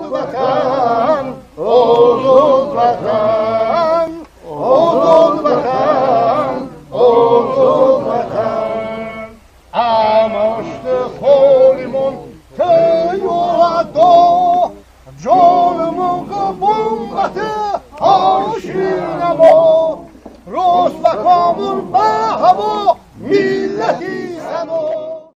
وطن آزاد وطن آزاد وطن آزاد وطن امشت خالیمون تیوهدا جانمون قبومت آشین ما روز و کامون به هوا